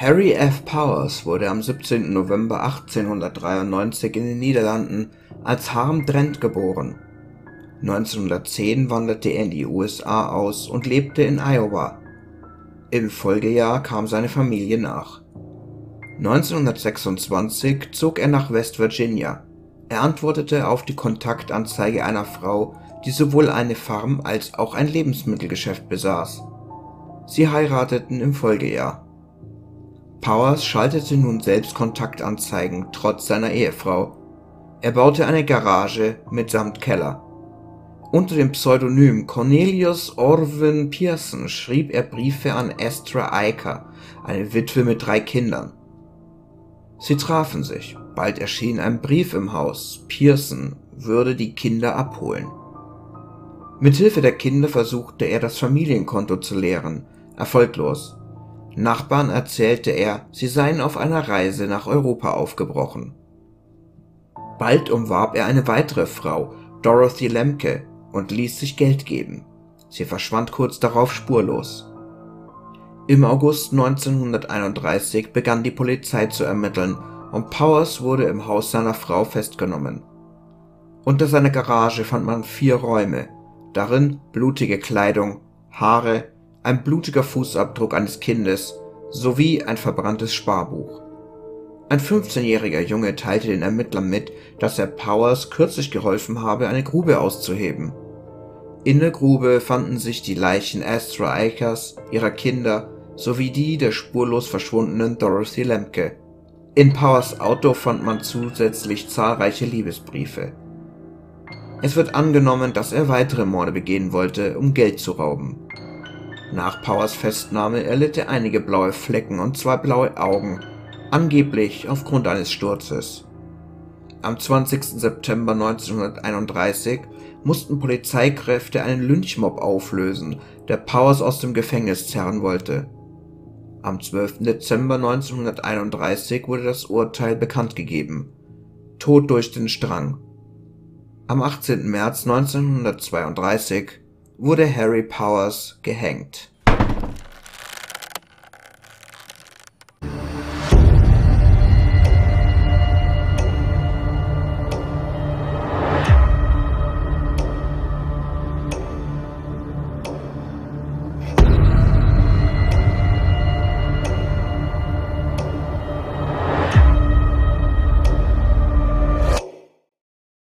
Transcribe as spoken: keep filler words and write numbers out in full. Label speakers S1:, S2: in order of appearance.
S1: Harry F. Powers wurde am siebzehnten November achtzehnhundertdreiundneunzig in den Niederlanden als Harm Drent geboren. neunzehnhundertzehn wanderte er in die U S A aus und lebte in Iowa. Im Folgejahr kam seine Familie nach. neunzehnhundertsechsundzwanzig zog er nach West Virginia. Er antwortete auf die Kontaktanzeige einer Frau, die sowohl eine Farm als auch ein Lebensmittelgeschäft besaß. Sie heirateten im Folgejahr. Powers schaltete nun selbst Kontaktanzeigen trotz seiner Ehefrau. Er baute eine Garage mitsamt Keller. Unter dem Pseudonym Cornelius Orvin Pearson schrieb er Briefe an Astra Eicher, eine Witwe mit drei Kindern. Sie trafen sich. Bald erschien ein Brief im Haus. Pearson würde die Kinder abholen. Mithilfe der Kinder versuchte er, das Familienkonto zu leeren. Erfolglos. Nachbarn erzählte er, sie seien auf einer Reise nach Europa aufgebrochen. Bald umwarb er eine weitere Frau, Dorothy Lemke, und ließ sich Geld geben. Sie verschwand kurz darauf spurlos. Im August neunzehnhunderteinunddreißig begann die Polizei zu ermitteln und Powers wurde im Haus seiner Frau festgenommen. Unter seiner Garage fand man vier Räume, darin blutige Kleidung, Haare, ein blutiger Fußabdruck eines Kindes sowie ein verbranntes Sparbuch. Ein fünfzehnjähriger Junge teilte den Ermittlern mit, dass er Powers kürzlich geholfen habe, eine Grube auszuheben. In der Grube fanden sich die Leichen Astra Eichers, ihrer Kinder, sowie die der spurlos verschwundenen Dorothy Lemke. In Powers Auto fand man zusätzlich zahlreiche Liebesbriefe. Es wird angenommen, dass er weitere Morde begehen wollte, um Geld zu rauben. Nach Powers Festnahme erlitt er einige blaue Flecken und zwei blaue Augen, angeblich aufgrund eines Sturzes. Am zwanzigsten September neunzehnhunderteinunddreißig mussten Polizeikräfte einen Lynchmob auflösen, der Powers aus dem Gefängnis zerren wollte. Am zwölften Dezember neunzehnhunderteinunddreißig wurde das Urteil bekannt gegeben: Tod durch den Strang. Am achtzehnten März neunzehnhundertzweiunddreißig wurde Harry Powers gehängt.